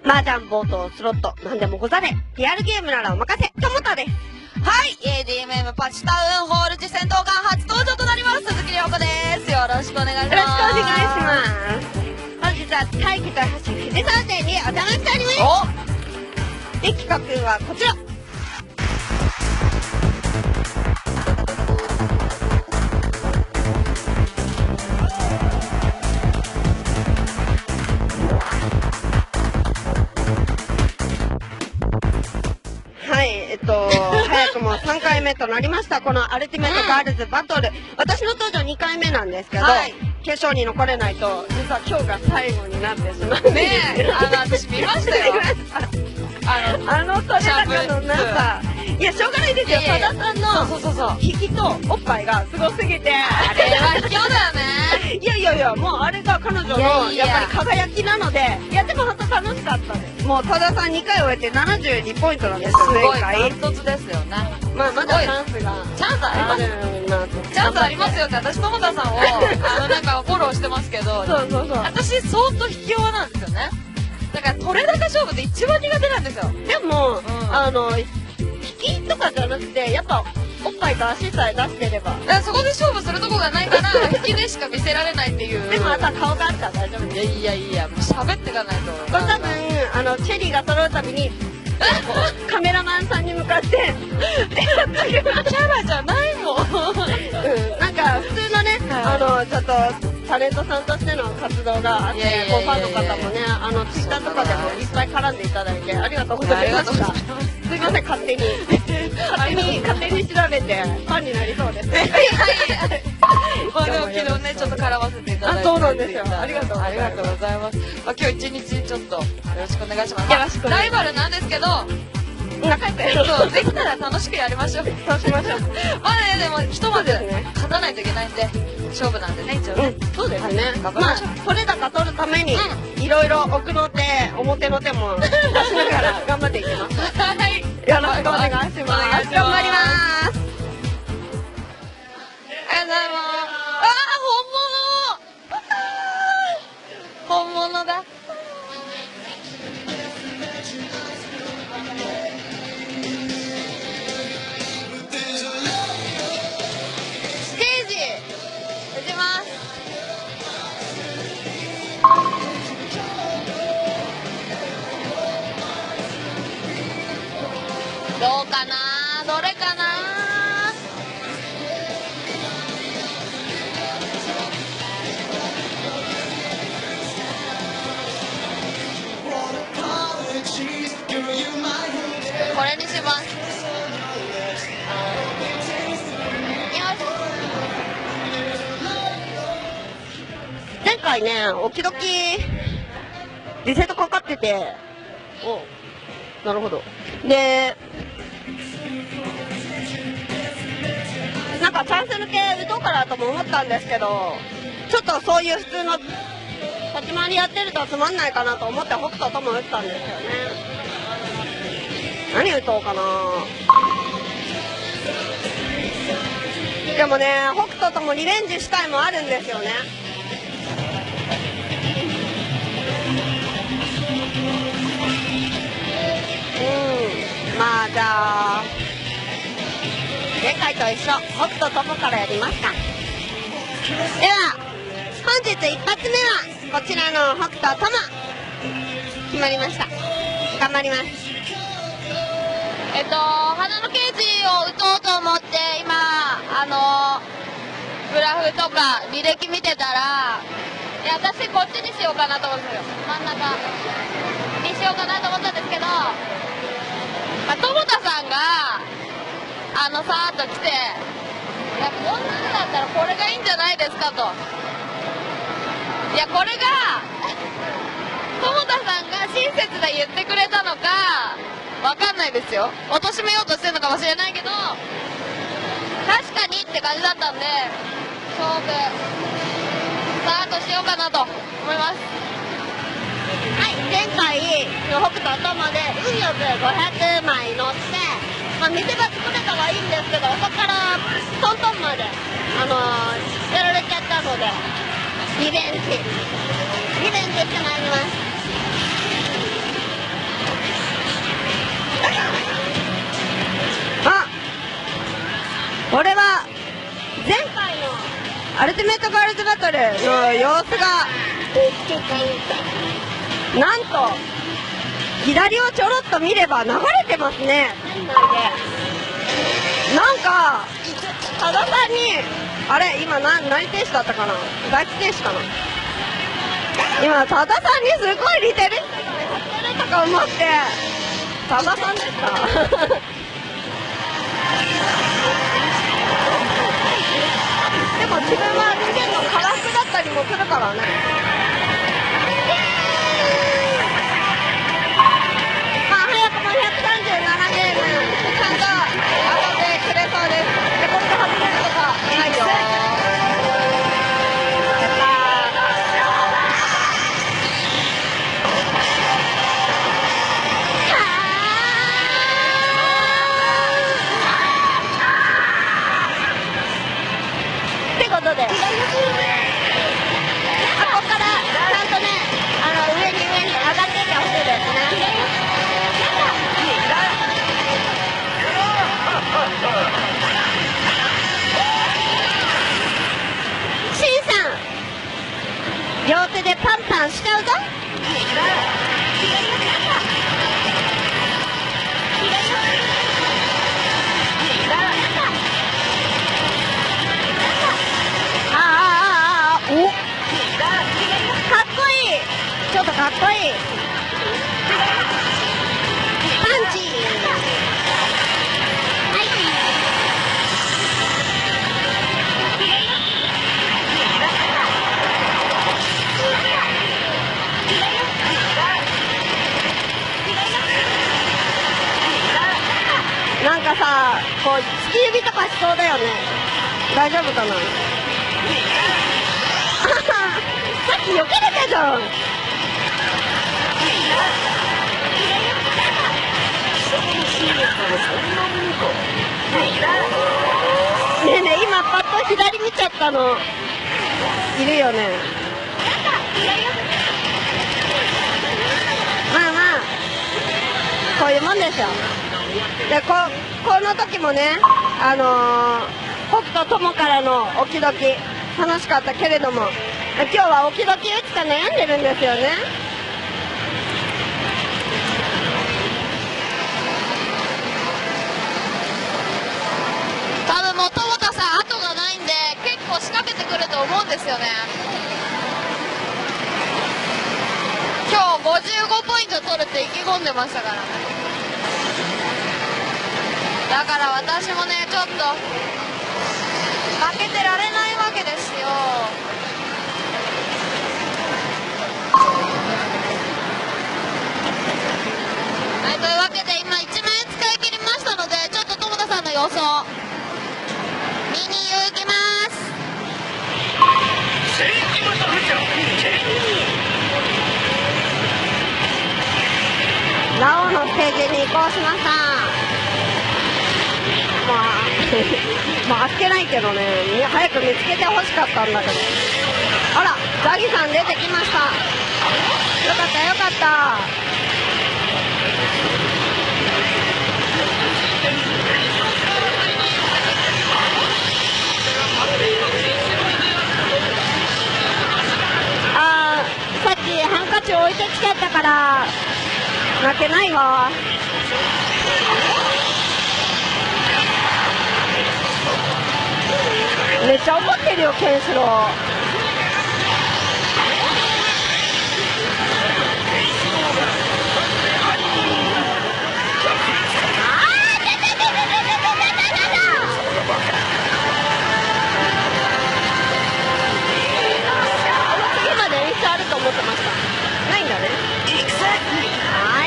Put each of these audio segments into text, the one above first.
麻雀、ボート、スロット、なんでもござれ。リアルゲームならお任せ、ともたです。 はい、DMM パチタウンホール実戦闘艦初登場となります鈴木涼子です。よろしくお願いします。 よろしくお願いします。本日は大気と橋富士山店にお邪魔しております。で、企画はこちら。はい、早くも3回目となりました、このアルティメットガールズバトル。私の登場2回目なんですけど、決勝に残れないと、実は今日が最後になってしまうんです。 ねえ、私見ましたよ。 あの取れ高のなさ、いや、しょうがないですよ。多田さんの引きとおっぱいがすごすぎて。 あれは卑怯だよね。 いや、もうあれが彼女のやっぱり輝きなので、いや、でも本当楽しかったです。もう多田さん2回終えて72ポイントなんですよ、前回。 すごい、ダントツですよね。 まあ、まだチャンスが。 チャンスありますチャンスありますよって、私、友田さんを、なんかフォローしてますけど、 そう。 私、相当卑怯なんですよね。だから、取れ高勝負って一番苦手なんですよ。 でも、引きとかじゃなくて、やっぱ、おっぱいと足さえ出してれば。 そこで勝負するとこがないから、引きでしか見せられないっていう。 でも、あとは顔があったら大丈夫です。 いや、もう喋っていかないと。 これ多分、チェリーが揃うたびに、カメラマンさんに向かって、キャラじゃないもん。 なんか、普通のね、ちょっと、タレントさんとしての活動があって、ファンの方もね、ツイッターとかでもいっぱい絡んでいただいて、ありがとうございました。すいません、勝手に調べて、ファンになりそうです。 まあでも昨日ね、ちょっと絡ませていただいて。 そうなんですよ。ありがとうございます。今日一日ちょっとよろしくお願いします。 よろしく。 ライバルなんですけど、 仲良くやろう。 そう、できたら楽しくやりましょう。 そうしましょう。 まあね、でも、ひとまず勝たないといけないんで、勝負なんでね、一応ね。 そうですね。まあ、取れ高取るために、いろいろ奥の手、表の手も出しながら頑張っていきます。 はい。 よろしくお願いします。頑張ります。 ありがとうございます。本物だ。どうかな、どれかな。これにします。 前回ね、おきどきリセットかかってて、なるほど。で、なんかチャンス抜け打とうかなとも思ったんですけど、ちょっとそういう普通の立ち回りやってるとつまんないかなと思って北斗とも打ったんですよね。何打とうかな。でもね、北斗ともリベンジしたいもあるんですよね。まあじゃあ前回と一緒、北斗ともからやりますか。では本日一発目はこちらの北斗とも決まりました。頑張ります。 花のケージを打とうと思って今グラフとか履歴見てたら、私こっちにしようかなと思うんですよ。真ん中にしようかなと思ったんですけど、友田さんがさーっと来て、いやこんなのだったらこれがいいんじゃないですかと。いやこれが友田さんが親切で言ってくれたのかわかんないですよ。貶めようとしてるのかもしれないけど、確かにって感じだったんで、勝負さーっとしようかなと思います。 はい、前回の北斗ともで運よく500枚乗って、見せ場作れたはいいんですけど、そこからトントンまでやられちゃったので、リベンジしてまいります。 アルティメットガールズバトルの様子がなんと左をちょろっと見れば流れてますね。なんか多田さんにあれ今何停止だったかな、第一停止かな、今多田さんにすごい似てるとか思って多田さんでしたでも自分はつけるの辛くだったりもするからね。まあ早くも137ゲームちゃんと当たってくれそうです。でこれで外れるとかないよ。ってことで、ここからちゃんとね、上に上がっていってほしいですね。シンさん、両手でパンパンしちゃうぞ。お、かっこいい、ちょっとかっこいいパンチ。なんかさ、こう突き指とかしそうだよね。大丈夫かな。さっき避けれたじゃん。ねえねえ、今パッと左見ちゃったのいるよね。まあまあこういうもんですよ。でこの時もね、北斗友からのオキドキ楽しかったけれども、今日はオキドキ打つか悩んでるんですよね。 多分もう友田さん後がないんで結構仕掛けてくると思うんですよね。今日55ポイント取るって意気込んでましたからね。だから私もねちょっと負けてられないわけですよ。はい、というわけで今1万円使い切りましたので、ちょっと友田さんの予想見に行きます。 ラオのステージに移行しました。まああっけないけどね、早く見つけてほしかったんだけど。あら、ザギさん出てきました。よかったよかった。さっきハンカチ置いてきちゃったから負けないわ。めっちゃ怒ってるよケンシロウ。次まで演出あると思ってました。ないんだね。はい。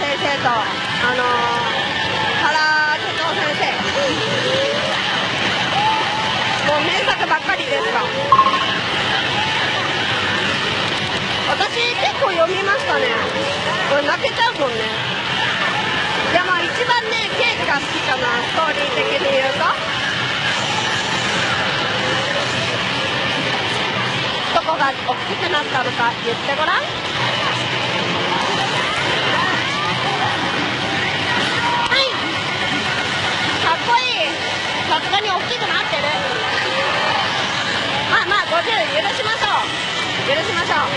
先生と原哲夫先生、もう名作ばっかりですが、私結構読みましたね。これ泣けちゃうもんね。いや、まあ一番ねケーキが好きかな、ストーリー的に言うと。どこが大きくなったのか言ってごらん。かっこいい。さすがに大きくなってる。まあまあ50許しましょう。許しましょう。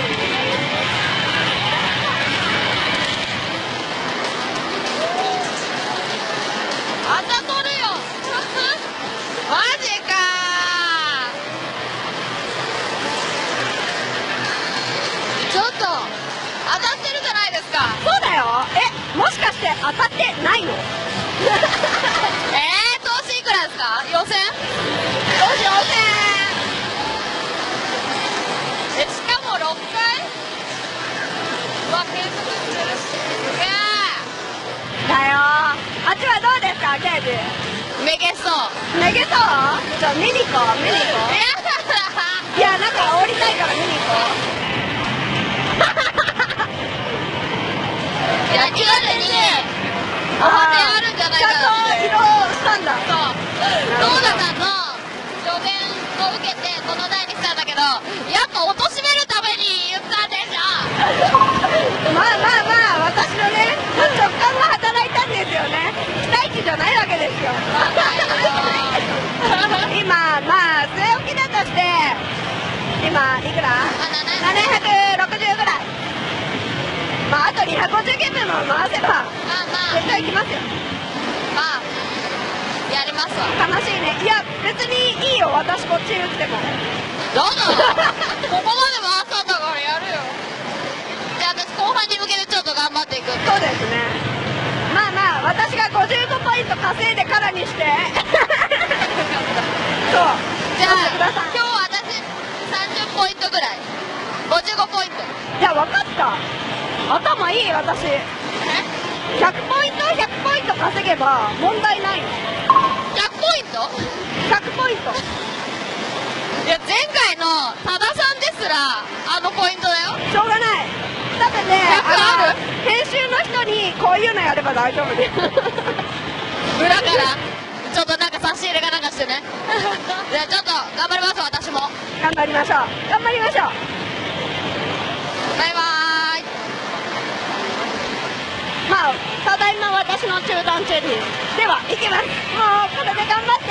あざとるよマジかちょっと当たってるじゃないですか。 そうだよ。もしかして当たってないの？ 投資いくらですか？予選？ よし、予選。 しかも6回？うわ、計測してる。すげだよ。あっちはどうですか、刑事？ え。めげそう。 めげそう？じゃあ見に行こう、見に行こう。いや、なんか煽りたいから見に行こいや、リアルにおはてあるんじゃないかなって。 ちゃんと移動したんだ。 そう。ローダさんの助言を受けてこの台に来たんだけど、やっぱ貶めるために言ったんでしょ。 まあまあまあ、私のね、直感が働いたんですよね。期待値じゃないわけですよ。今、まあ、据え置きだとして、今、いくら ?760 ぐらい。まあ、あと250ゲームも回せば、 まあ絶対行きますよ。 まあやりますわ。 楽しいね。いや、別にいいよ、私こっち打っても。 どうぞここまで回ったんだからやるよ。じゃあ私後半に向けてちょっと頑張っていく。 そうですね。まあまあ、私が55ポイント稼いでからにして。そう。 じゃあください。 今日私30ポイントぐらい。55ポイント。 いや、分かった。頭いい、私。100ポイント100ポイント稼げば問題ないの。 100ポイント 100ポイント。 いや前回の多田さんですらあのポイントだよ。 しょうがない。多分ね、 ある編集の人にこういうのやれば大丈夫です。 裏からちょっとなんか差し入れかなんかしてねじゃあちょっと頑張ります私も。 頑張りましょう。頑張りましょう。 バイバーイ。 まあ、ただいま私の中断中に。では、行きます。もう、これで頑張って。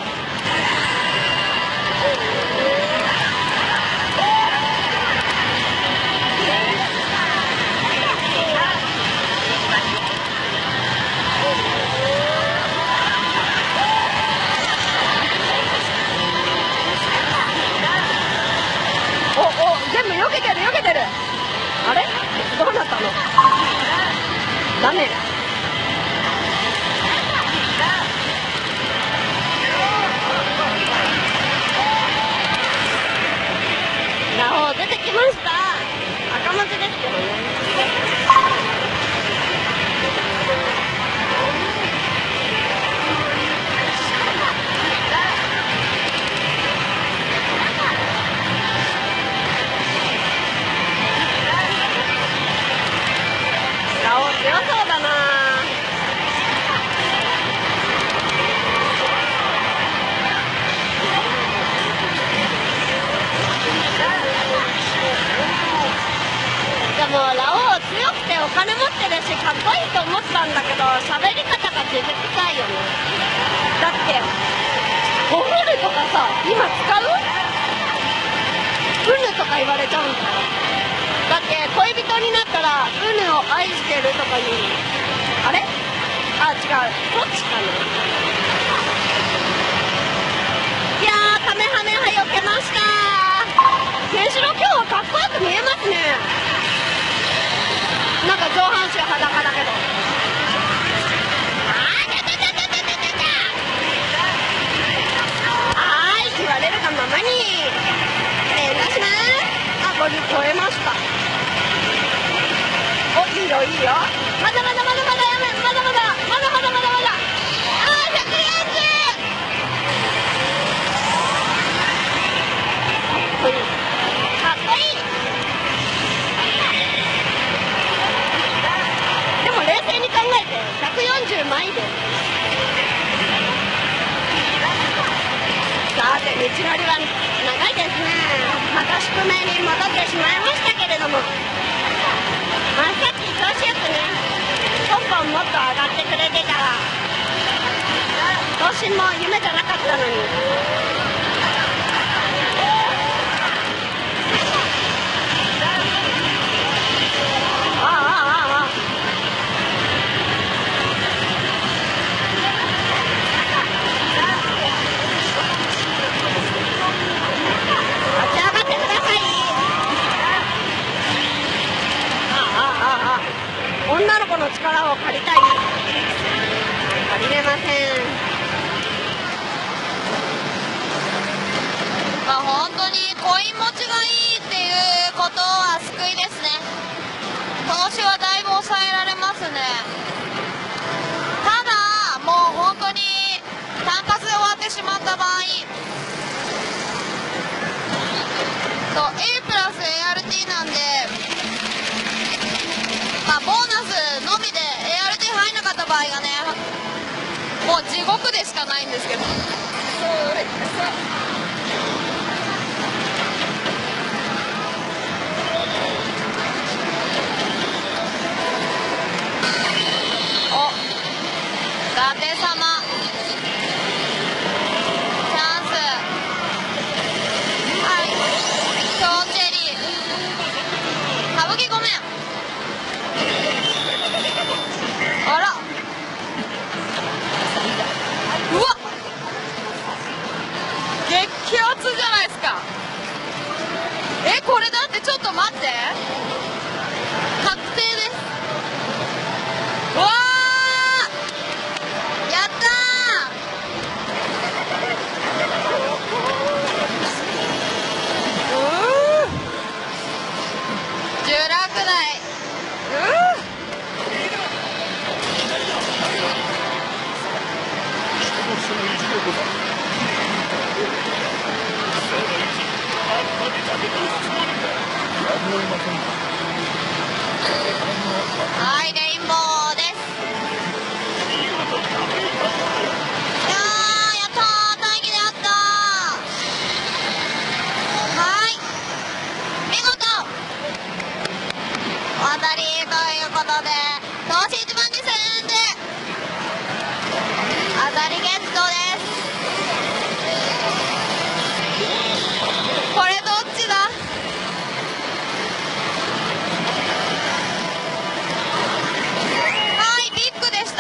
全部避けてる避けてる。あれどうなったの？ダメ。ラオウ出てきました。赤文字ですけどね。ラオウ強そうだな。でもラオウ強くてお金持ってるしかっこいいと思ったんだけど、喋り方が傷つかいよね。だっておふるとかさ、今使う？うぬとか言われちゃうんだよ。だって恋人になったらうぬを愛してるとか言う。あれ？あ、違う、こっちかな。いやー、カメハメハ避けましたー。ケンシロウ今日はかっこよく見えますね。なんか上半身裸だけど。はーい、言われるがままに。失礼いたします。あ、50超えました。お、いいよいいよ。 まだまだまだまだやめ、まだまだまだまだまだまだ。かっこいい。でも冷静に考えて140枚で。さて道のりは長いですね。また宿命に戻ってしまいましたけれども、さっき調子よくね、ポンポンもっと上がってくれてたら更新も夢じゃなかったのに。女の子の力を借りたい。借りれません。 まあ本当にコイン持ちがいいっていうことは救いですね。投資はだいぶ抑えられますね。ただもう本当に単発で終わってしまった場合と A プラス ART なんで、まあボーナスのみで ART 入んなかった場合がね、もう地獄でしかないんですけど。お、舘様チャンス。はい、トーンチェリー歌舞伎ごめん。あら、うわっ、激アツじゃないですか。これだってちょっと待って、確定です。わー、やったー。10ランク台。はい、レインボーです。やったー、大義であった。はい、見事渡りということで投資1万2000円で当たりゲットです。これどっちだ。はい、ビッグでした。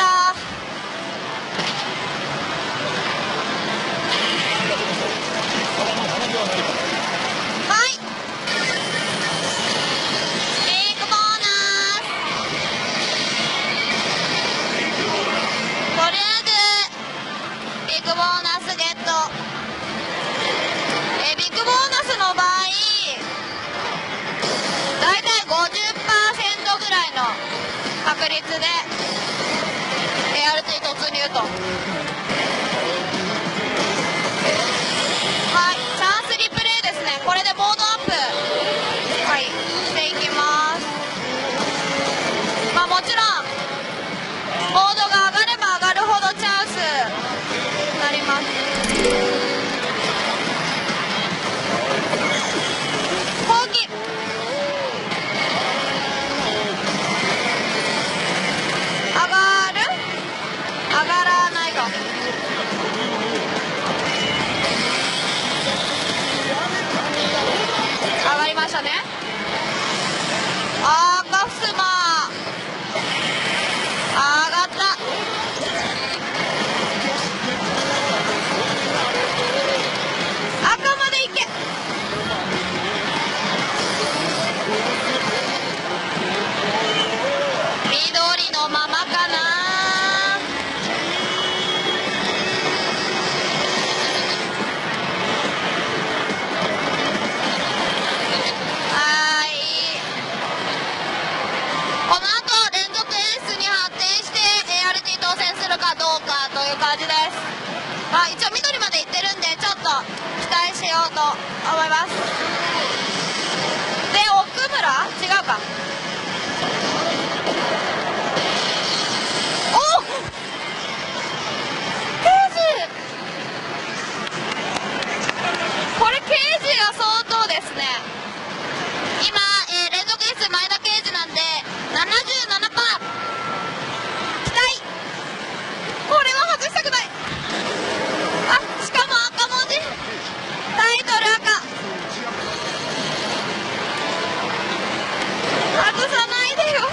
はい、ビッグボーナス。とりあえずビッグボーナスゲット。ビッグボーナスの場合だいたい 50% ぐらいの確率で ART 突入と。はい、チャンスリプレイですね。これでボードアップ、はい、していきます。まあもちろんボードが上がれば上がるほどチャンスになります。ほうき上がる？上がらないか。上がりましたね。赤ふすま上がった。赤までいけ。緑のままかな。はい、この後連続演出いう感じです。まあ一応緑まで行ってるんでちょっと期待しようと思います。で奥村違うか。お刑事、これ刑事は相当ですね。今、連続エース前田刑事なんで 77%。 期待。これは外したくない。あ、しかも赤文字、タイトル赤。外さないでよ。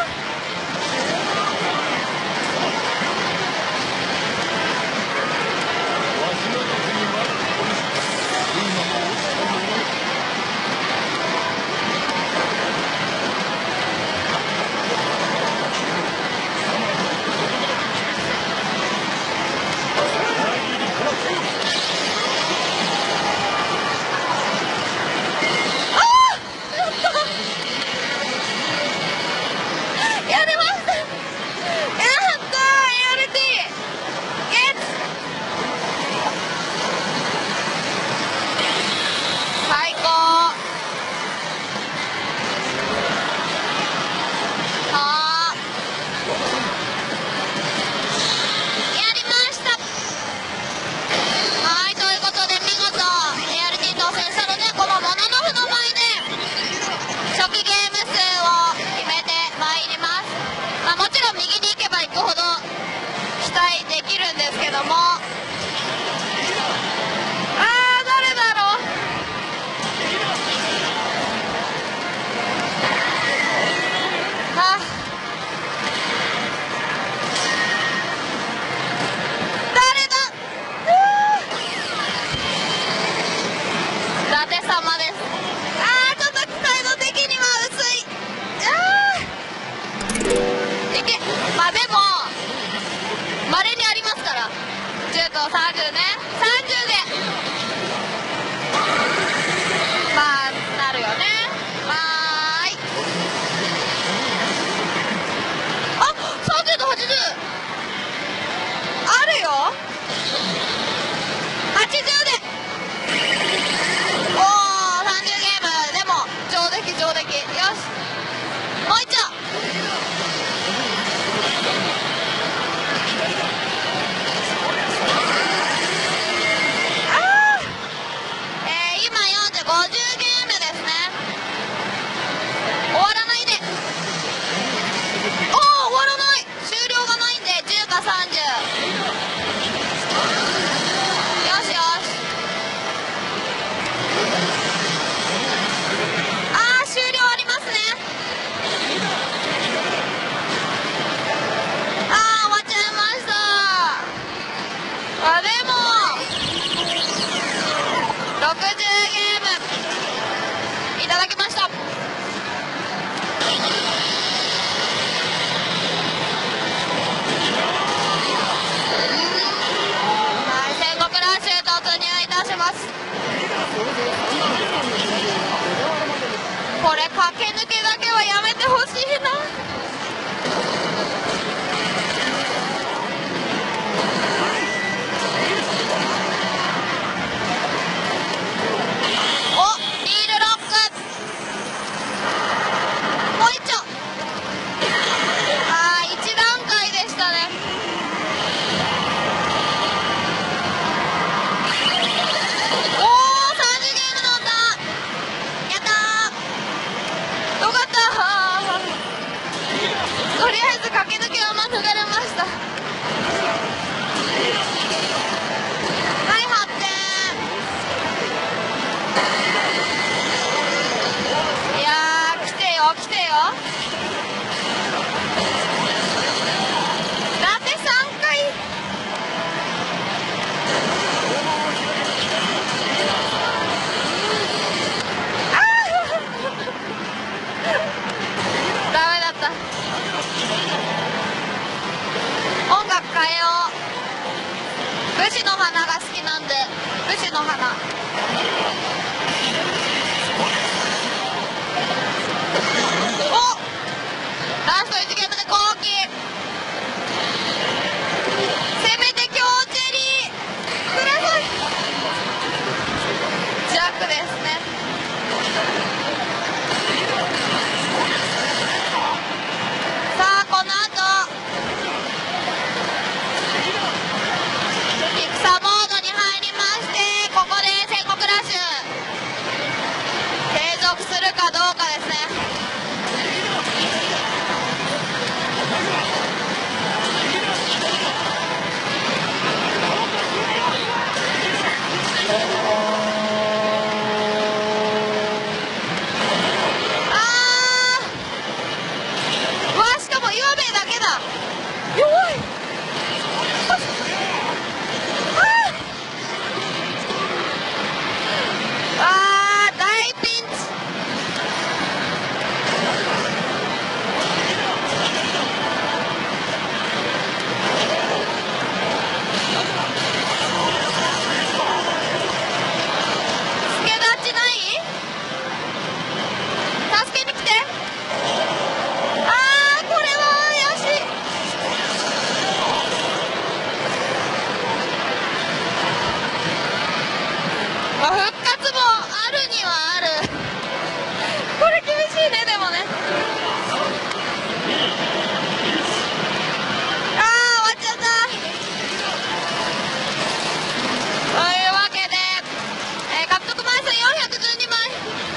これ駆け抜けだけはやめてほしいな。お、リールロック。もう一丁。あー、1段階でしたね。おー、30ゲーム乗った。やったー。よかった。とりあえず駆け抜けは免れました。はい、8点。いやー、来てよ来てよ。だって3回。ダメだった。音楽変えよう。武士の花が好きなんで、武士の花。お、ラスト1ゲームで後期。せめて強調クですね。さあこの後戦モードに入りまして、ここで戦国ラッシュ継続するかどうかですね。しかも岩兵衛だけだ。弱い。大ピンチ。助立ちない？助けに来て。これは怪しい。復活もあるにはある。これ厳しいね、でもね。終わっちゃった。というわけで、獲得枚数412枚。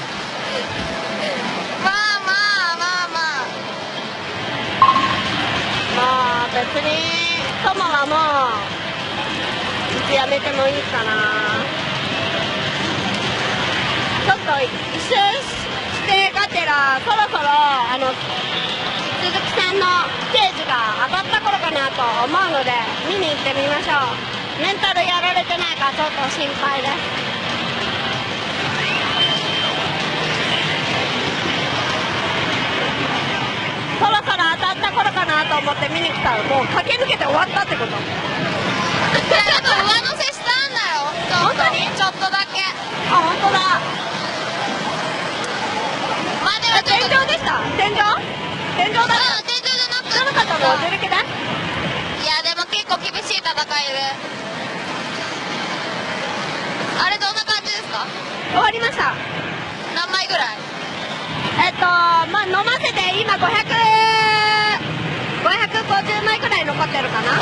別に友はもういつやめてもいいかな。ちょっと一周してがてらそろそろ鈴木さんのステージが当たった頃かなと思うので見に行ってみましょう。メンタルやられてないかちょっと心配です。そろそろ当たった頃かなと思って見に来たらもう駆け抜けて終わったってこと。 でも上乗せしたんだよ。 本当にちょっとだけ。 本当だ。 まあでも天井でした。天井だ。 天井じゃなかったの出る気だ。 いやでも結構厳しい戦いで。あれどんな感じですか？ 終わりました。 何枚ぐらい？ まあ飲ませて今550枚くらい残ってるかな。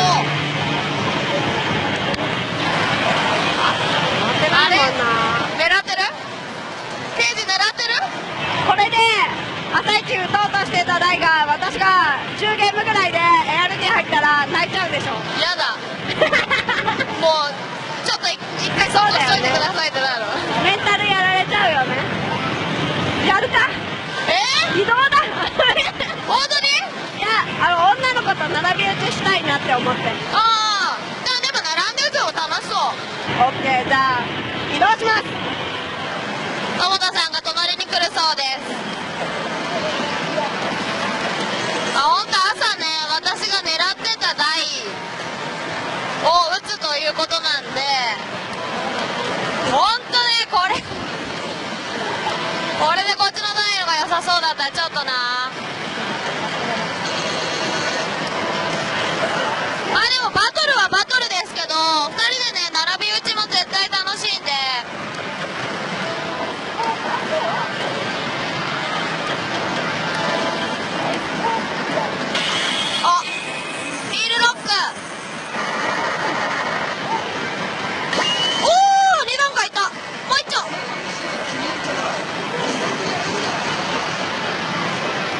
あれ狙ってる？ステージ狙ってる？ これで朝一打とうとしてた台が私が10ゲームぐらいで ART 入ったら泣いちゃうでしょ。 やだもうちょっと一回そっとしといてくださいってなる。 メンタルやられちゃうよね。やるか。移動だ本当に？ いや女の子と並び打ちしたいなって思って。 でも並んでると楽しそう。 オッケー、じゃあ移動します。 友田さんが隣に来るそうです。本当朝ね、私が狙ってた台を打つということなんで、本当ね、これでこっちの台のが良さそうだったらちょっとな。まあでもバトルはバトルですけど、2人でね並び打ちも絶対楽しいんで。ヒールロック。2段階いった。もう一丁。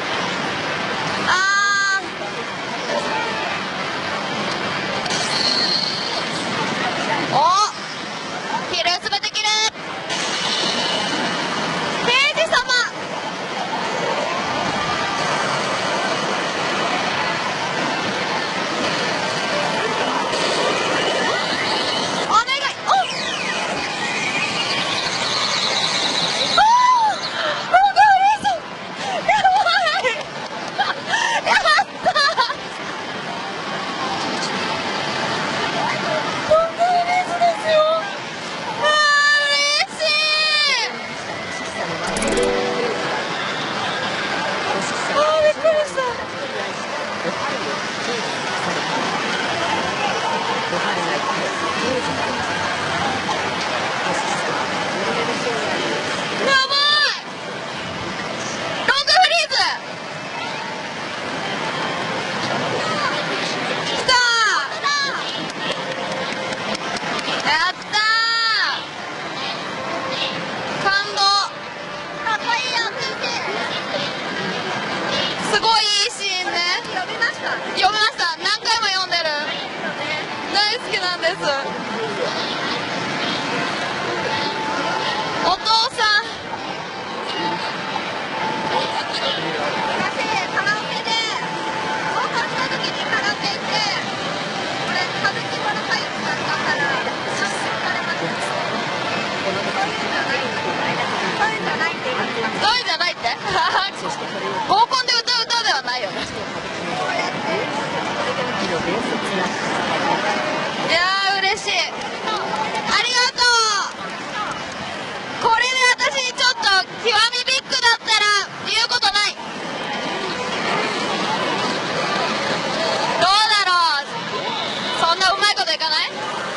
です。お父さん。カラオケで高校した時にカラオケ行って、これ歌舞伎町の会議だったから出席されました。そういうんじゃないって言います。そういうんじゃないって？合コンで歌う歌ではないよね。いやー嬉しい。ありがとう。これで私ちょっと極みビッグだったら言うことない。どうだろう。そんなうまいこといかない？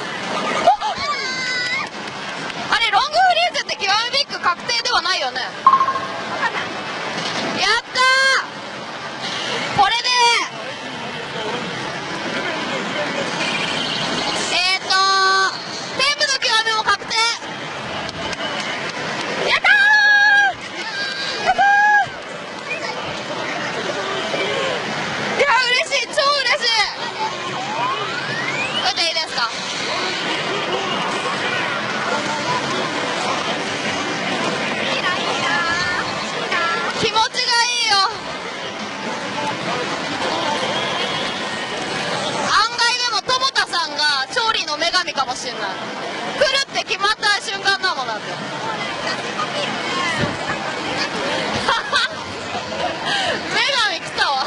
あれロングフリーズって極みビッグ確定ではないよね。やったー。これで天部の極みも確定。やったー。やったー。いや嬉しい、超嬉しい。これでいいですか？気持ちがいいよ。案外でも友田さんが勝利の女神かもしれない。来るって決まった瞬間だもんだって。女神来たわ。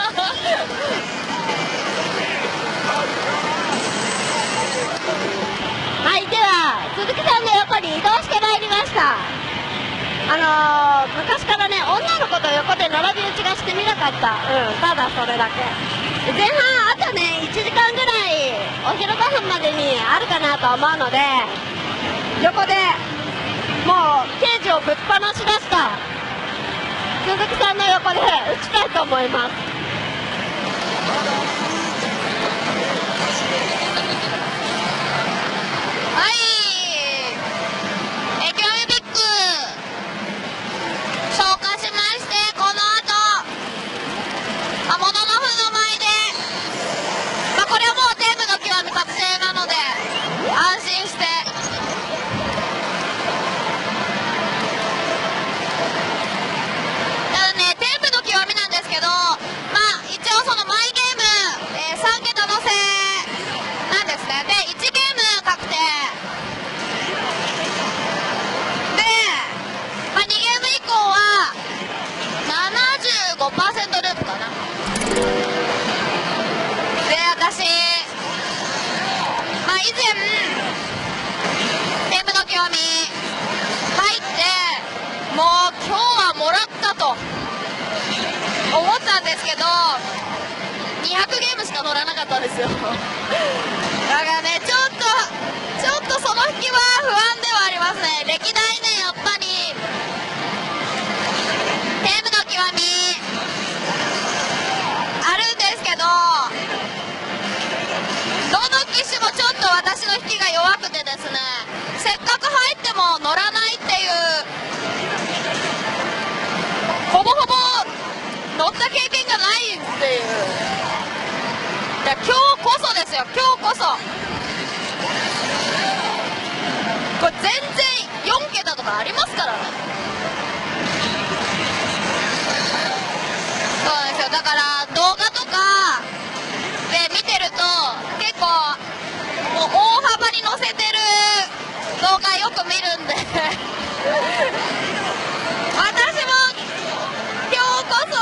はい、では鈴木さんの横に移動してまいりました。昔からね、女の子と横で並び打ちがしてみなかった。ただそれだけ。前半あとね1時間ぐらいお昼5分までにあるかなと思うので、横でもうケージをぶっ放し出した鈴木さんの横で打ちたいと思います。 はい、極みビッグ消化しまして、この後もののふの前で、これはもう天部の極み確定なので安心して。ただね、天部の極みなんですけど、一応そのマイゲーム、3桁乗せなんですね。で1ゲーム確定で、2ゲーム以降は 75% ループかな。で私、以前天部の極み入ってもう今日はもらったと思ったんですけど、200ゲームしか乗らなかったんですよ。だからね、ちょっとその引きは不安ではありますね。歴代ね、やっぱり天部の極みあるんですけど、どの機種もちょっと私の引きが弱くてですね、せっかく入っても乗らないっていう、ほぼほぼ乗った経験がないっていう。いや今日こそですよ、今日こそ。これ全然4桁とかありますからね。そうなんですよ。だから動画とかで見てると結構もう大幅に載せてる動画よく見るんで私も今日こそ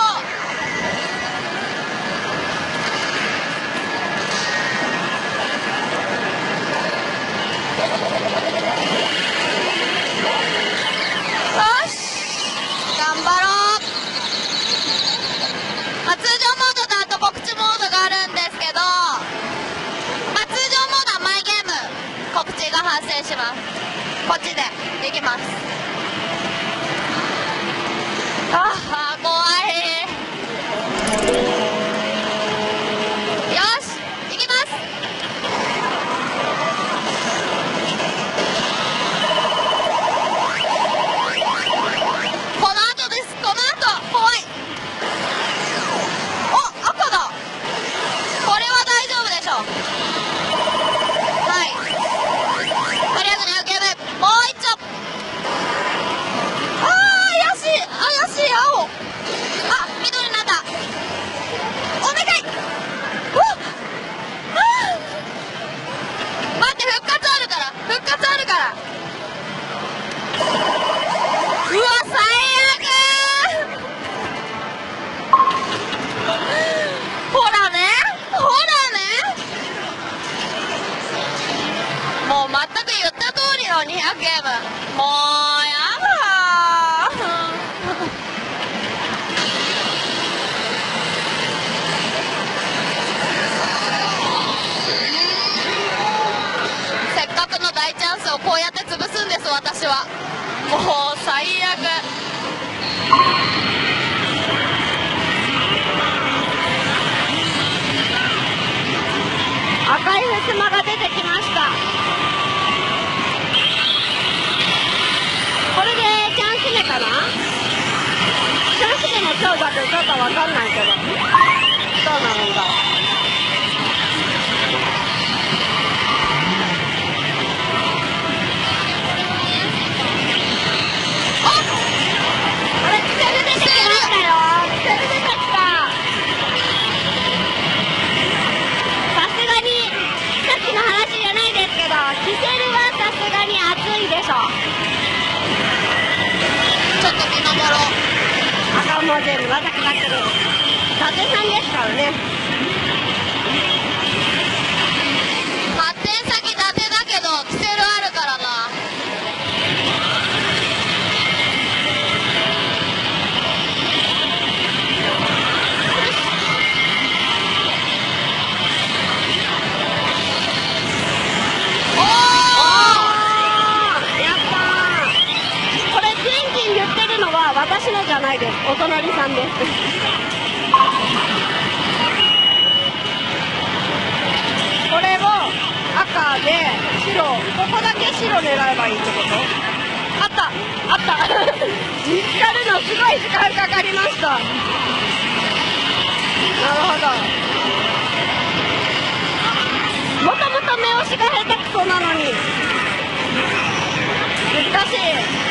よし頑張ろう。通常モードとあと告知モードがあるんですけど、通常モードはマイゲーム告知が発生します。こっちでできます。怖い。よし行きます。この後です。この後怖い。お、赤だ。これは大丈夫でしょう。はい。 私はもう最悪。 赤いふすまが出てきました。これでチャンス目かな。チャンス目の強弱ちょっとわかんないけど、どうなるんだろう。あれ、キセル出てきましたよ。キセル出てきた。さすがにさっきの話じゃないですけど、キセルはさすがに熱いでしょ。 ちょっと見守ろう。 赤文字にわざかかってる。伊達さんですからね。 発展先伊達だけどキセルあるからな。おー、 やったー。これ天気言ってるのは私のじゃないです。お隣さんです。これを赤で白、ここだけ白狙えばいいってこと？あったあった見つかるのすごい時間かかりました。なるほど。もともと目押しが下手くそなのに難しい。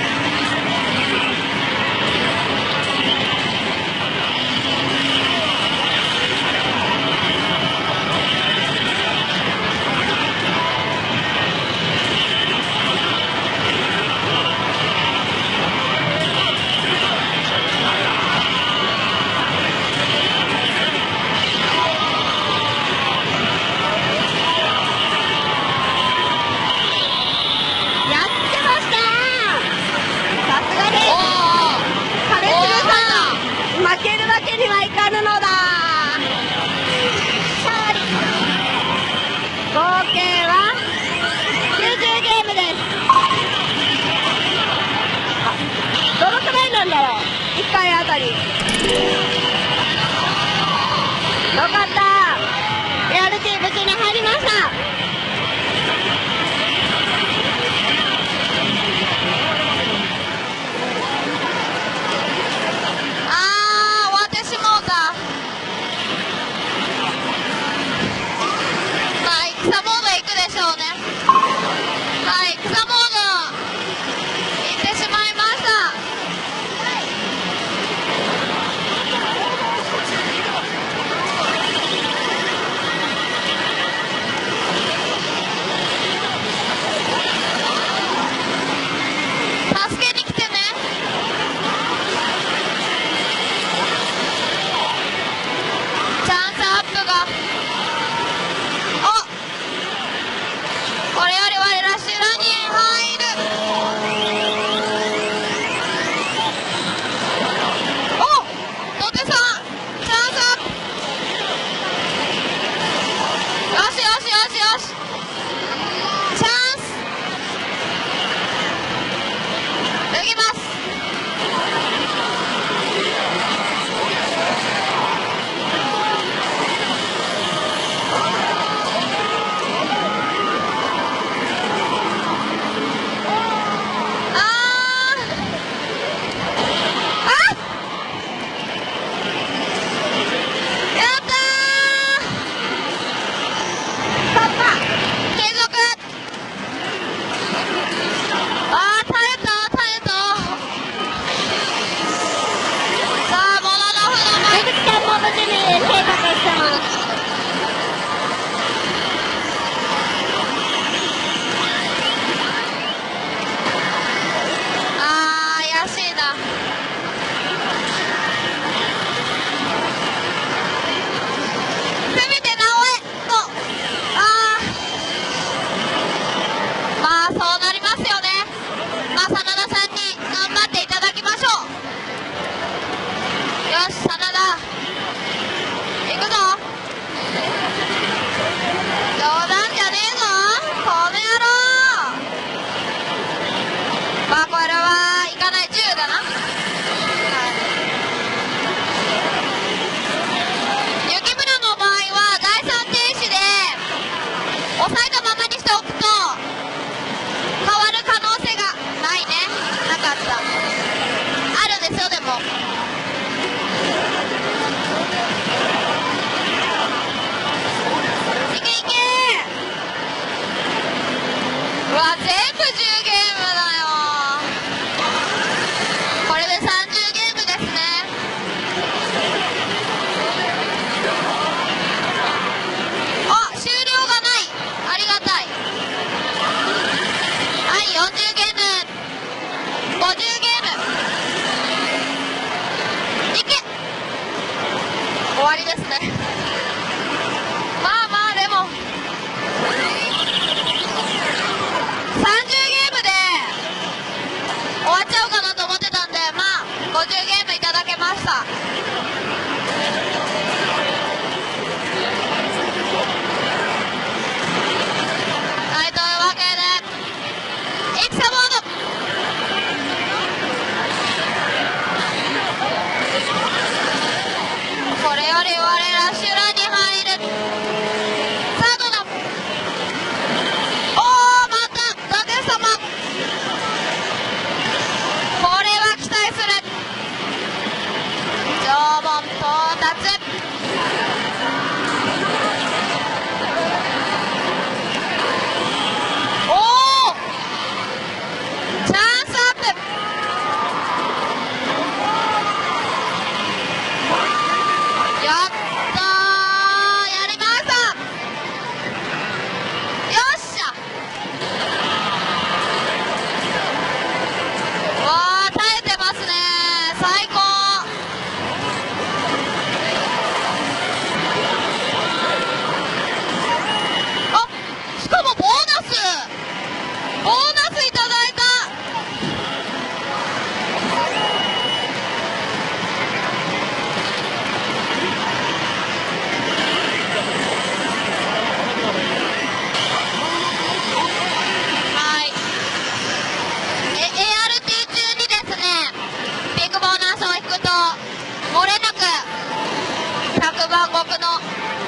負けるわけにはいかぬのだ。勝利。合計は90ゲームです。どのくらいなんだろう、1回あたり。よかった、ART無事に入りました。 草モード行くでしょうね。はい、草モード行ってしまいました。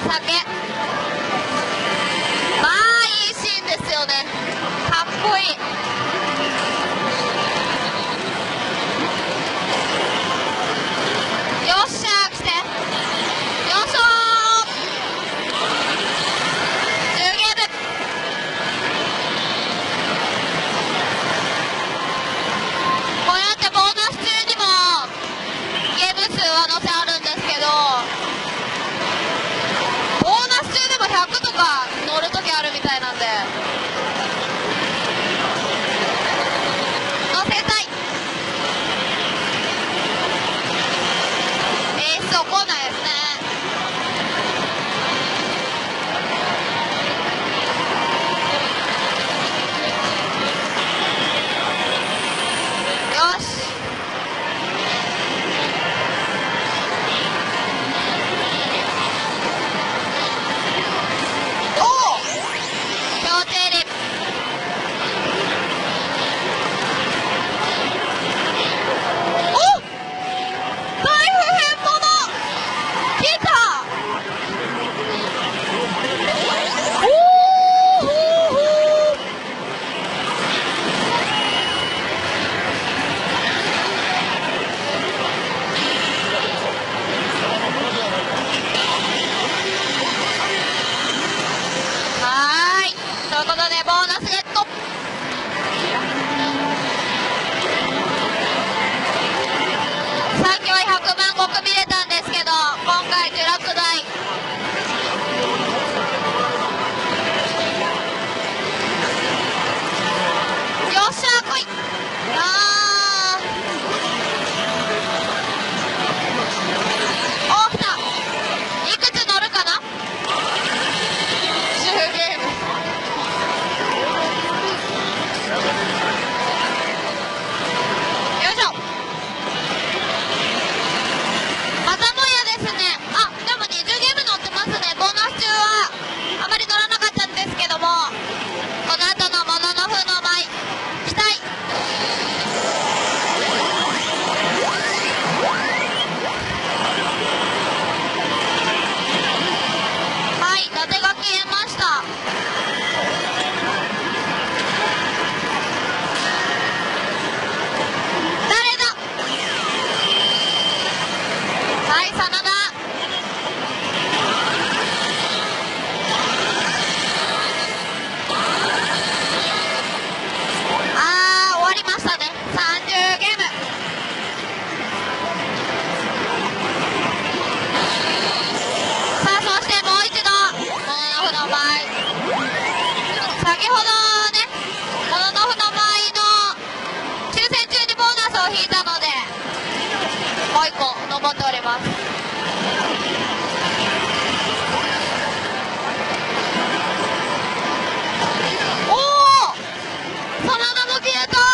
酒。まあいいシーンですよね。かっこいい。よっしゃー来て。よいしょー。10ゲーム。こうやってボーナス中にもゲーム数は載せあるんですけど、ボーナス中でも100とか乗るときあるみたいなんで、乗せたい。演出怒んないですね。よし。強制リ。お、大不変者来た。おお、はーい、ということでボーナスゲット。さっきは100万石見れたんですけど、今回呪落台。よっしゃー来い。あー、お、来た。いくつ乗るかな。10ゲーム。よいしょ。またもやですね。あ、でも20ゲーム乗ってますね。ボーナス中はあまり乗らなかったんですけども、この後のもののふの舞期待。はい、伊達が消えました。誰だ。はい、真田。終わりましたね。30ゲーム。さあ、そしてもう一度もののふの舞。先ほどね、もののふの舞の抽選中にボーナスを引いたので、もう一個残っております。おお、真田も消えた。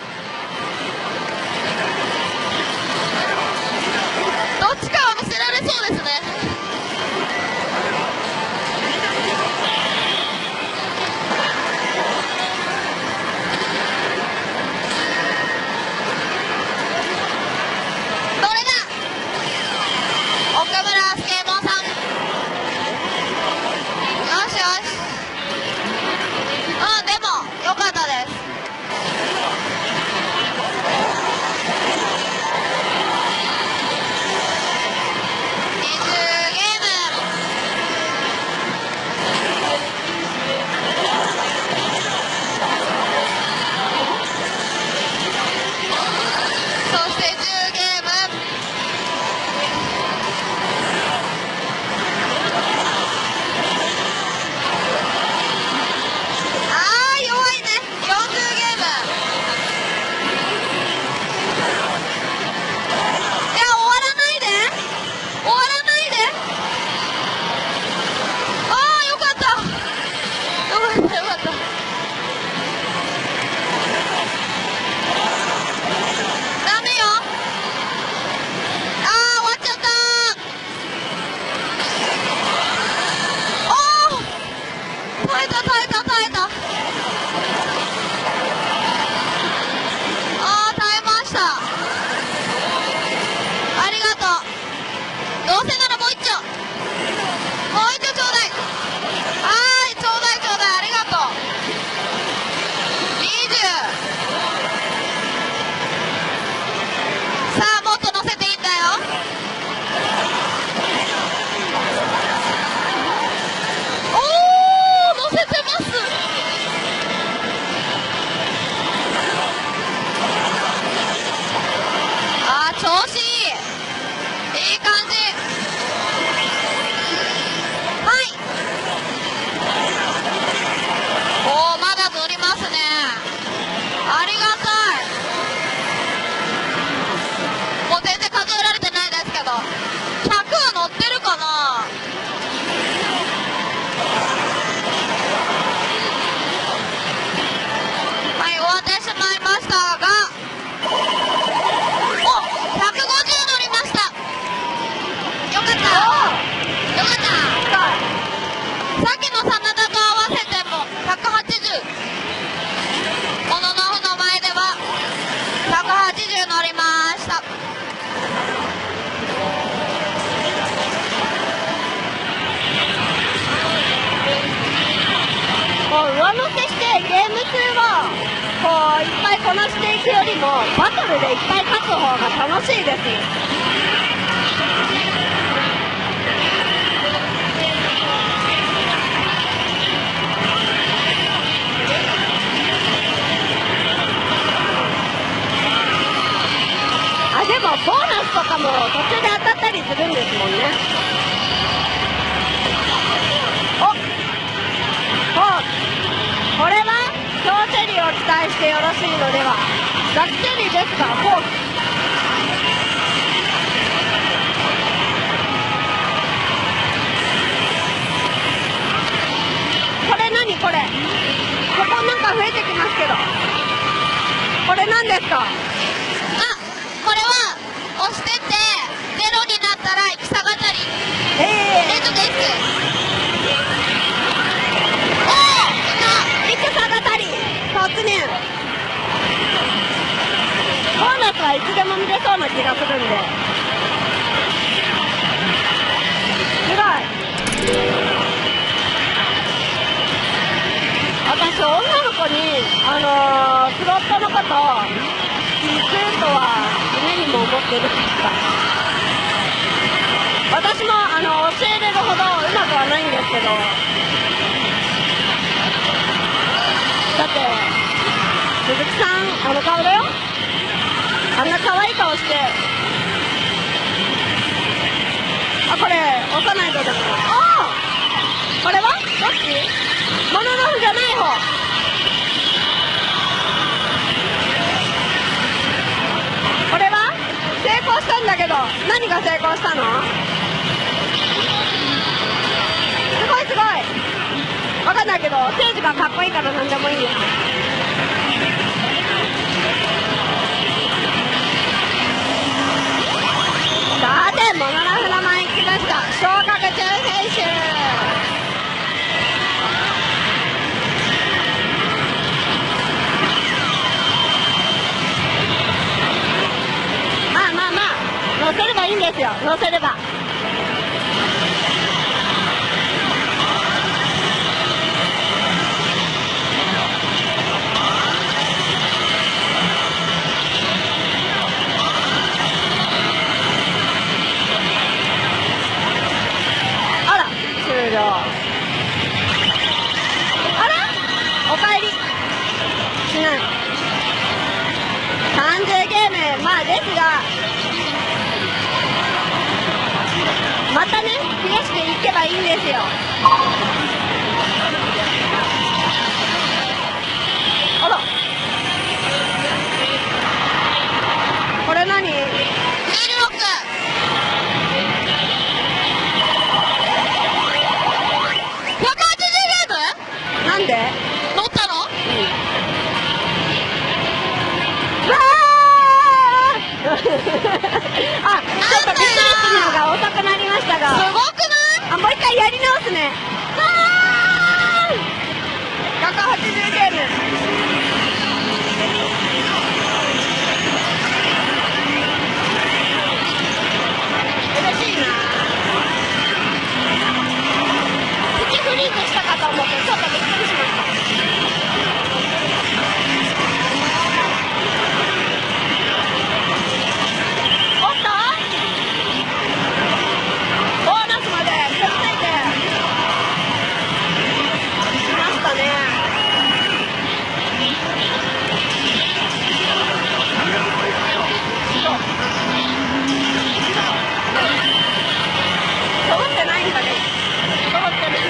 どっちかは見せられそうですね。どれだ。 ールでいっぱい勝つ方が楽しいです。あ、でもボーナスとかも途中で当たったりするんですもんね。これは強チェリーを期待してよろしいのでは。弱チェリーですがフォーク。これ何これ、ここなんか増えてきますけど、これ何ですか？ これは押してってゼロになったら行き下がったり。レッドです。 戦たり突入。ボーナスはいつでも見れそうな気がするんで、すごい。私女の子にスロットのこと聞くとは夢にも思ってるんですが、私も教えれるほどうまくはないんですけど、だって鈴木さんあの顔だよ。あんな可愛い顔して、あ、これ押さないとダメだ。これはどっち？モノノフじゃない方。これは成功したんだけど、何が成功したの？すごいすごい。わかんないけど、ステージがかっこいいから何でもいいよ。さて、モノラフの前に来ました。昇格中選手。まあまあまあ、乗せればいいんですよ。乗せれば。あら、おかえりしない。30ゲーム、まあですが、またね、増やしていけばいいんですよ。あら、これ何？ヒールロック。なんで乗ったの？わあ、ちょっとビジネスのが遅くなりましたが、 すごくない？ もう一回やり直すね。180ゲーム。嬉しいな。プチフリーズしたかと思ってちょっとびっくりしました。おっと、ボーナスまでくっついてきましたね。揃ってないんだけど、揃ってる。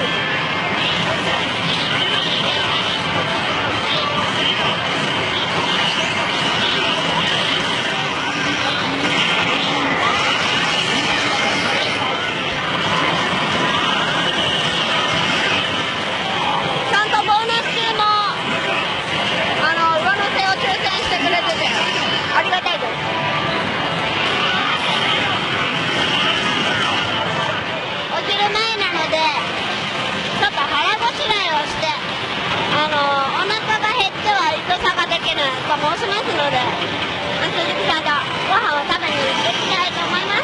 ちゃんとボーナス中も上乗せを抽選してくれててありがたいです。お昼前なのでちょっと腹ごしらえをして、お腹が減っては糸差ができると申しますので、鈴木さんがご飯を食べに行ってきたいと思います。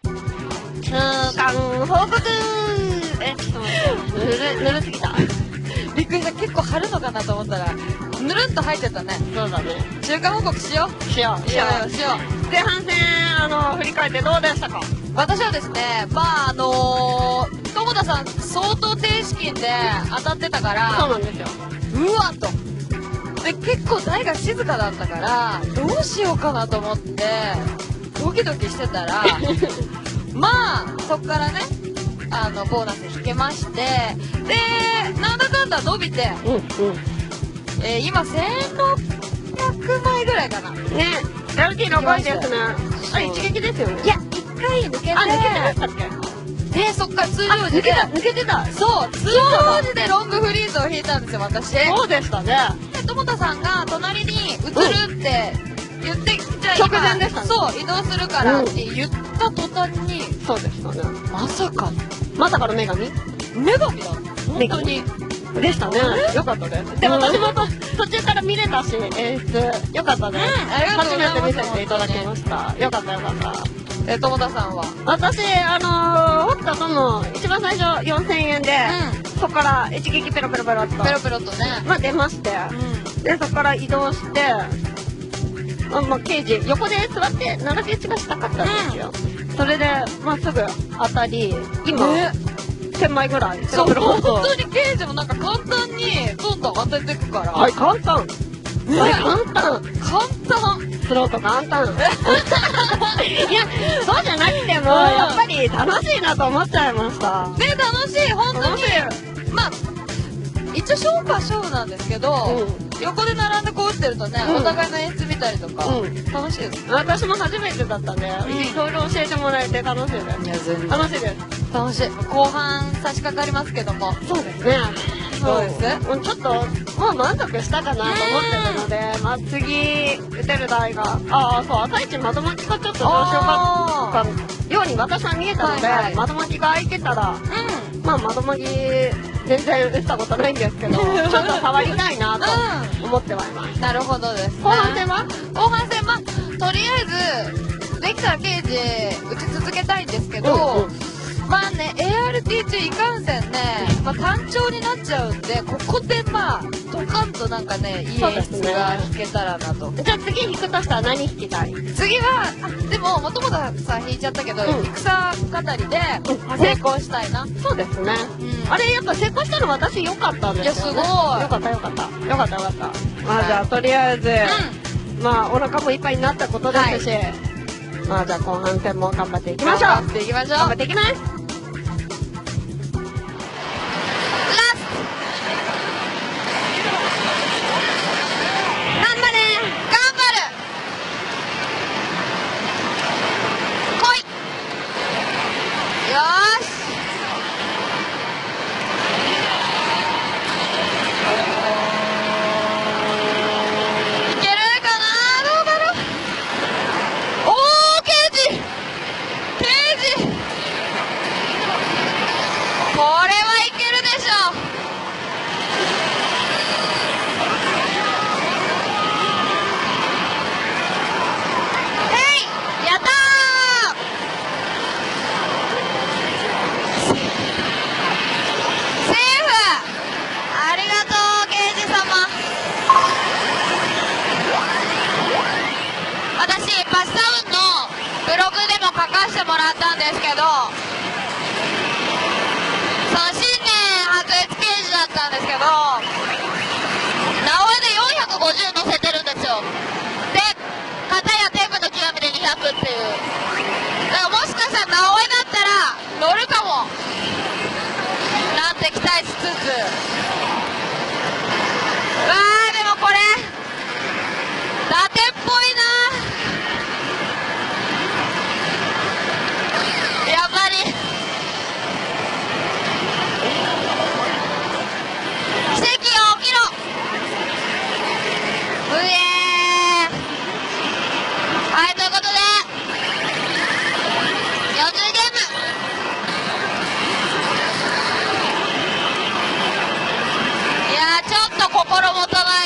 報告。ちょっと待って、ぬるすぎた。 びっくりした。結構張るのかなと思ったら、ぬるんと入っちゃったね。 そうだね。 中間報告しよう。 しよう。 しよう。 前半戦、振り返ってどうでしたか？ 私はですね、友田さん相当低資金で当たってたから、 そうなんですよ。 うわっと。で、結構台が静かだったから、どうしようかなと思って、ドキドキしてたら、まあ、そっからね、ボーナス引けまして、で、なんだかんだ伸びて、今1600枚ぐらいかな。 ね、LT6 位ですね。あれ、一撃ですよね。 いや、一回抜けて、 抜けてましたっけ？ で、そっから通常時で、 抜けてた。 そう、通常時でロングフリーズを引いたんですよ、私。 そうでしたね。 で、友田さんが隣に移るって言って、じゃあ今、 直前でしたね。 そう、移動するからって言った途端に、 そうでしたね。 まさか、 まさかの女神女神だ。本当に。 でしたね。よかったです。で、私も途中から見れたし、演出、よかったです。 ありがとうございます。 初めて見せていただきました。よかったよかった。 友田さんは私、北田とも一番最初4000円で、そこから一撃ペロペロペロっと。 ペロペロとね。 まあ出まして、で、そこから移動して、刑事、横で座って並び打ちがしたかったんですよ。それで、まあすぐ当たり、今、1000枚ぐらい。 そう、本当に刑事もなんか簡単にどんどん当ててくから。 はい、簡単。はい、簡単。 簡単。 スロート簡単。いや、そうじゃなくても、やっぱり楽しいなと思っちゃいました。 ね、楽しい、本当に。まあ、一応勝負は勝負なんですけど、横で並んでこう打ってるとね、お互いの演出見たりとか、楽しいです。 私も初めてだったんで、いろいろ教えてもらえて楽しいです。 いや、全然。 楽しいです。 楽しい。後半差し掛かりますけども。 そうですね。 そうです。 ちょっと、もう満足したかなと思ってるので、まあ次、打てる台が、そう、朝一窓巻きがちょっと調子よかったように私は見えたので、窓巻きが開いてたら、まあ窓巻き、全然打ったことないんですけど、ちょっと触りたいなと思ってはいます。 なるほどですね。 後半戦はとりあえず、できたら刑事打ち続けたいんですけど、まあね、ART 中いかんせんね、単調になっちゃうんで、ここでドカンとなんかね、いい演出が弾けたらなと。 じゃあ次弾くとしたら何弾きたい？ 次は、でも、もともとさ、弾いちゃったけど、戦語りで成功したいな。 そうですね。あれ、やっぱ成功したの私良かったんですよ。 いや、すごい。 よかったよかった。よかったよかった。まあじゃあ、とりあえず、まあお腹もいっぱいになったことですし、まあじゃあ後半戦も頑張っていきましょう。 頑張っていきましょう。 頑張っていきます。 もらったんですけど、新年初越刑事だったんですけど、直江で450乗せてるんですよ。で、片やテープの極みで200っていう。だからもしかしたら直江だったら乗るかもなんて期待しつつ、でもこれ伊達っぽいな。やっぱり奇跡が起きろ。はい、ということで40ゲームいやー、ちょっと心もとない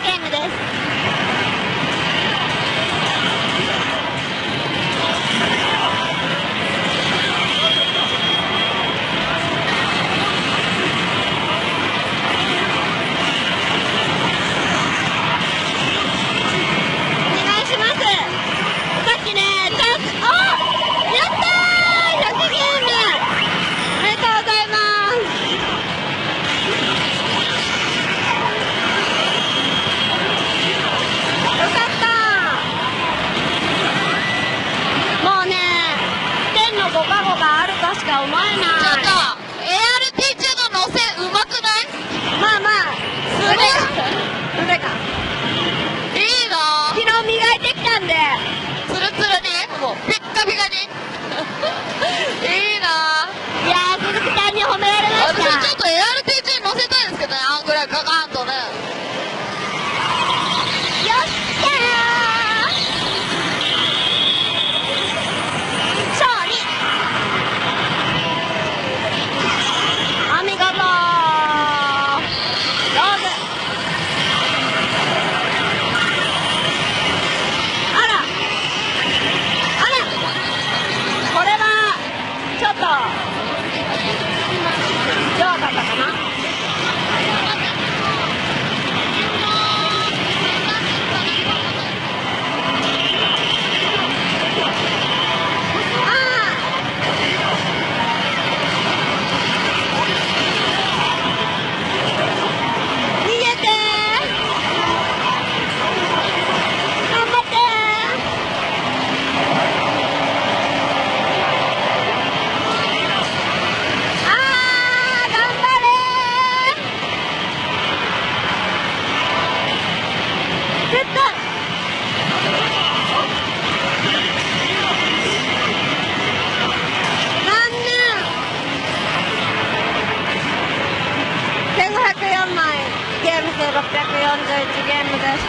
ゲームです。641ゲームでした。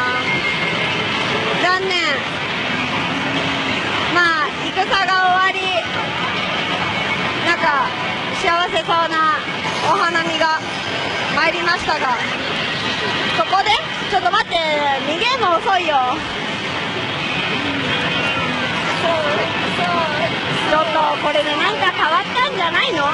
残念。まあ戦が終わり、なんか幸せそうなお花見が参りましたが、そこでちょっと待って、2ゲーム遅いよ。ちょっとこれでなんか変わったんじゃないの？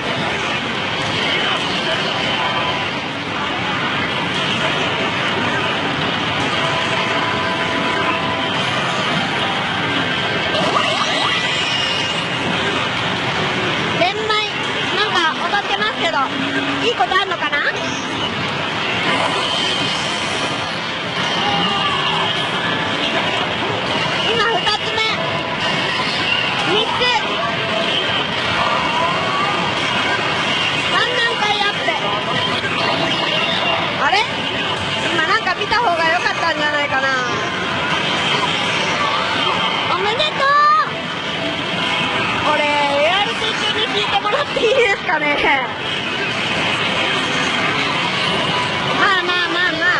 連舞なんか踊ってますけど、いいことあんのかな？今2つ目、3つ。あれ？今なんか見た方が良かったんじゃないかな。おめでとう。これ ARC 中に聞いてもらっていいですかね。まあまあまあま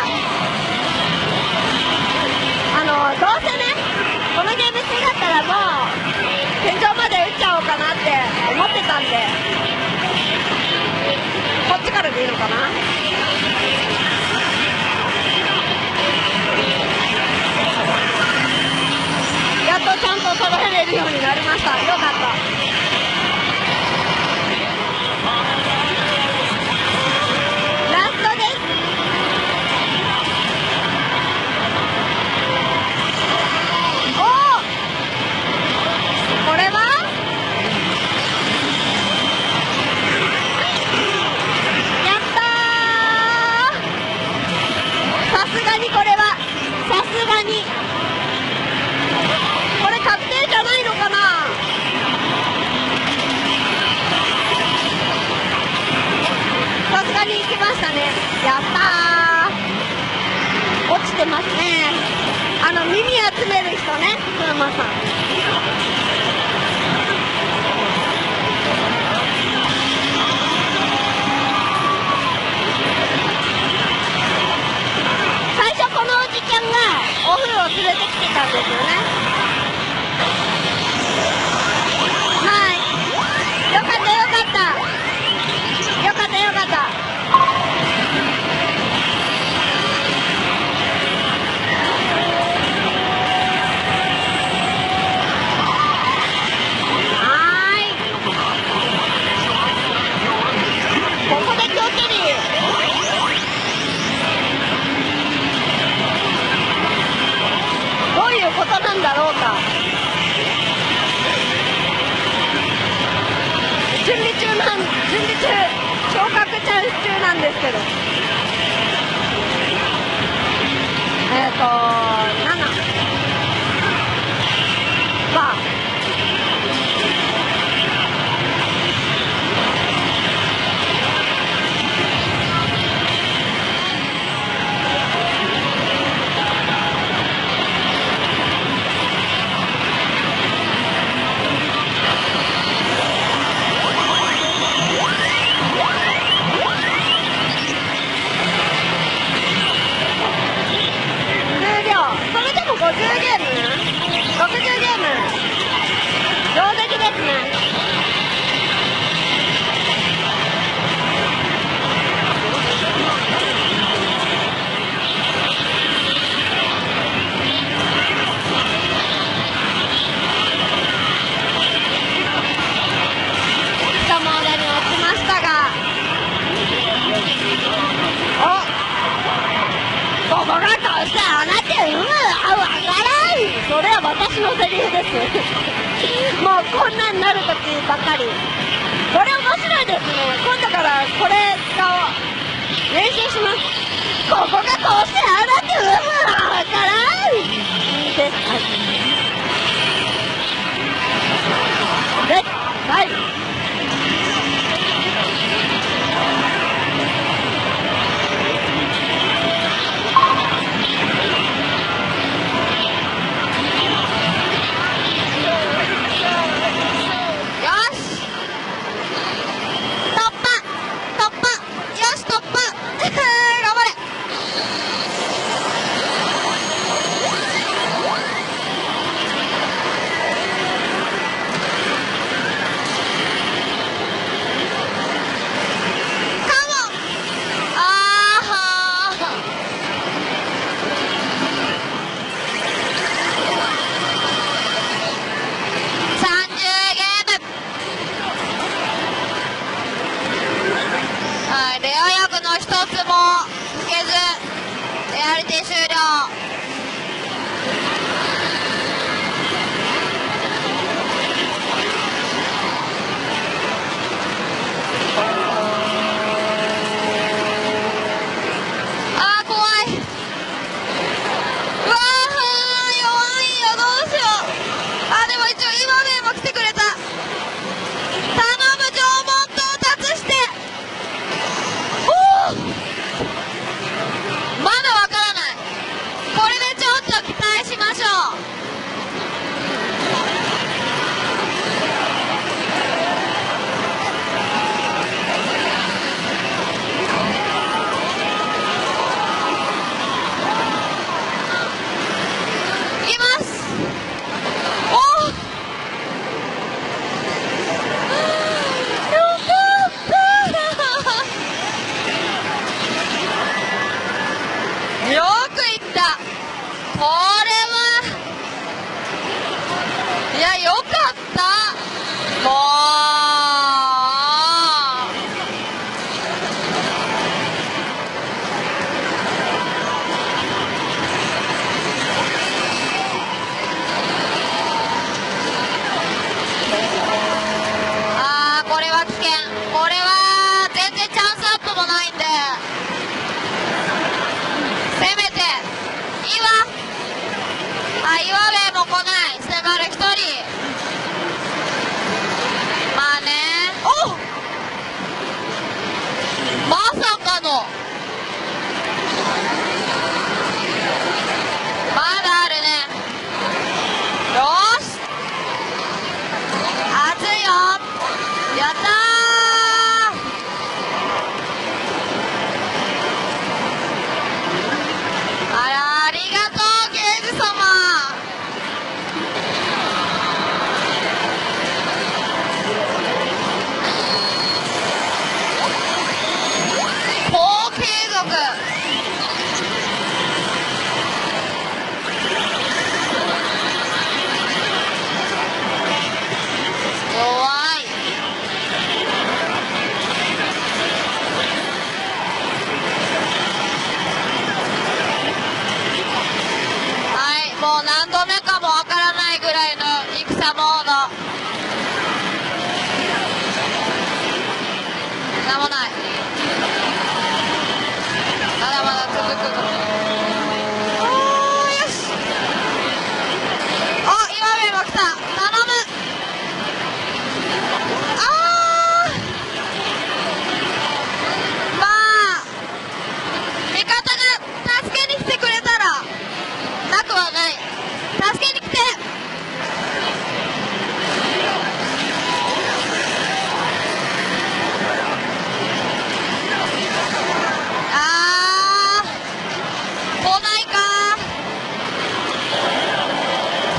あ、どうせねこのゲーム好きだったらもう天井まで打っちゃおうかなって思ってたんで、こっちからでいいのかな。やっとちゃんと揃えれるようになりました。よかった。ラストです。おお、これはやったー。さすがにこれはさすがにこれ確定じゃないのかな。さすがに行きましたね。やったー。落ちてますね。耳集める人ね、風磨さん。最初このおじちゃんがお風呂を連れてきてたんですよね。よかったよかった。よかったよかった。 だろうか。準備中、昇格チャンス中なんですけど。7バー。50ゲーム ?60 ゲーム上出来ですね。一モーデル落ちましたが、ここがこうしてあなたうむわからん。それは私のセリフです。もうこんなになるときばっかり。これ面白いですね。今度からこれ使おう。練習します。ここがこうしてあなたうむわからんです。はい。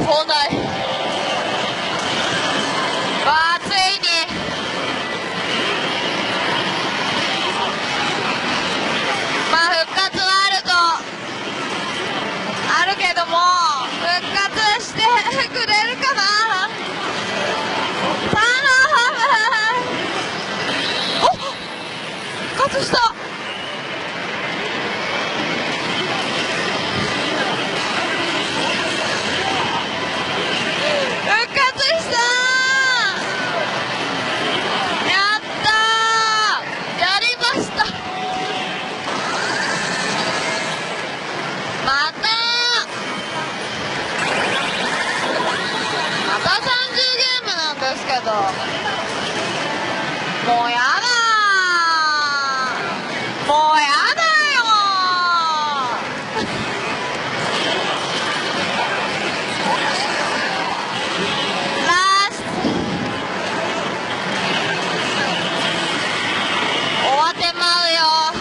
放題。わあ、ついにまあ復活はあるけども、復活してくれるかな。お、復活した。復活した。やったー、やりました。また30ゲームなんですけど、もうやだー、もうやだよー。ラスト終わってまうよ。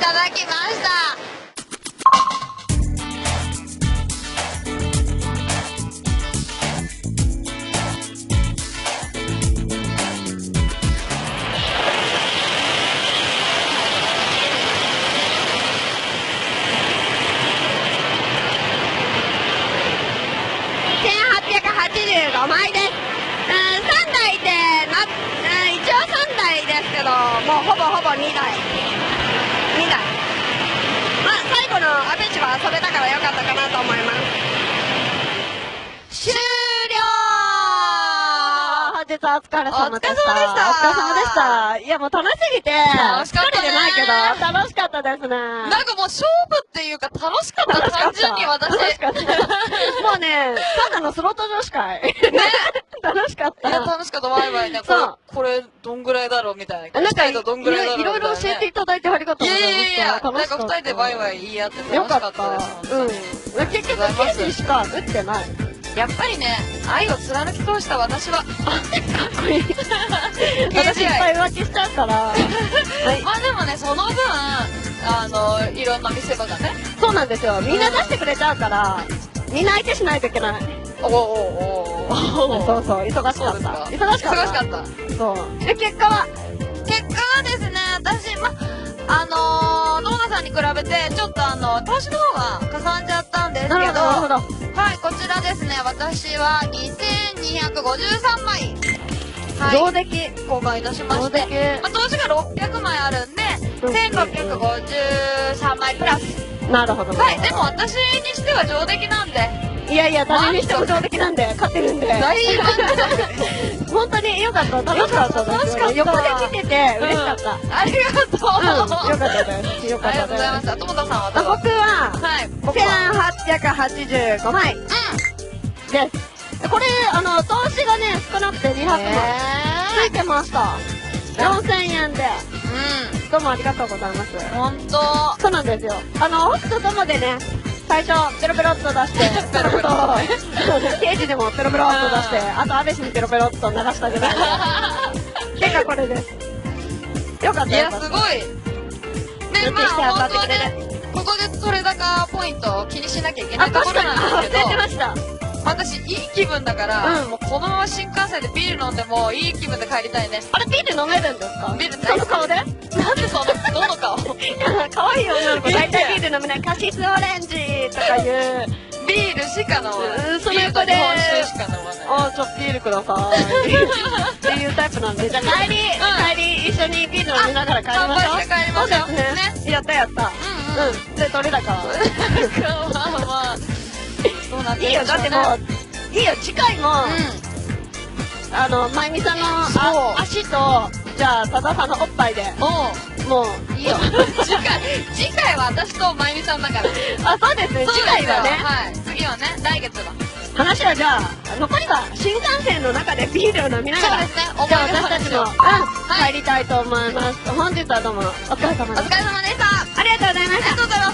ただきました。 1885枚です。3台で一応3台ですけど、もうほぼ2台。まあ最後のアベチはそれだから良かったかなと思います。終了。本日はお疲れ様でした。お疲れ様でした。いやもう楽しすぎて、 楽しかったね。 疲れてないけど楽しかったですね。 なんかもう勝負っていうか楽しかった。単純に私。 楽しかった。もうね、ただのスロット女子会。ね。楽しかった。 いや、楽しかった。ワイワイね。これ、どんぐらいだろうみたいな。 なんか、いどんぐらいだろうみたいな。 ろいろ教えていただいてありがとうございます。 いや、なんか二人でワイワイ言い合って楽しかったです。 うん。結局、ケージしか打ってない。 やっぱりね、愛を貫き通した私は。かっこいい。私いっぱい浮気しちゃうから。 まあでもね、その分、いろんな見せ場がね。 そうなんですよ。みんな出してくれちゃうから、みんな相手しないといけない。そうそう、忙しかった。忙しかった。そう。で、結果はですね、私、ノーナさんに比べて、ちょっと投資の方がかさんじゃったんですけど、はい、こちらですね、私は2253枚、 上出来交換いたしまして、投資が600枚あるんで、1653枚プラス。 なるほど。 はい、でも私にしては上出来なんで。 いやいや、誰にしても上出来なんで、勝ってるんで。 大満足。本当に良かった。楽しかったです。横で見てて嬉しかった。 ありがとう。 良かったです。良かったです。 ありがとうございました。友田さんは僕は、1885枚。です。これ、投資がね、少なくて200枚。ついてました。4000円で。どうもありがとうございます。 本当。 そうなんですよ。ホストともでね、最初、ペロペロっと出して、ケージでもペロペロっと出して、あと、アベシにペロペロっと流したぐらい。結果これです。よかった。 いや、すごい。ね、まあ、本当はね、ここで取れ高ポイントを気にしなきゃいけないところなんですけど。 忘れてました。 私、いい気分だから、もうこのまま新幹線でビール飲んでもいい気分で帰りたいね。 あれ、ビール飲めるんですか？ ビールその顔で？ なんでどの顔？ 可愛い女の子、大体ビール飲めない。カシスオレンジとかいう。 ビールしか飲まない。 その横で。 日本酒しか飲まない。 ちょっとビールください。っていうタイプなんで。じゃあ帰り、一緒にビール飲みながら帰りましょう。 乾杯して帰りましょう。 ね。やった。で、取れ高。 まあ、どうなっていいよ、だってもう、いいよ、次回も、まゆみさんの足と、じゃあ、さださんのおっぱいで。もう、 いいよ。次回は私とまゆみさんだから。 そうですね、次回はね。 はい。次はね、来月は。 話はじゃあ、残りは新幹線の中でビールを飲みながら、 そうですね、 じゃあ私たちも、帰りたいと思います。本日はどうも、お疲れ様でした。 お疲れ様でした。 ありがとうございました。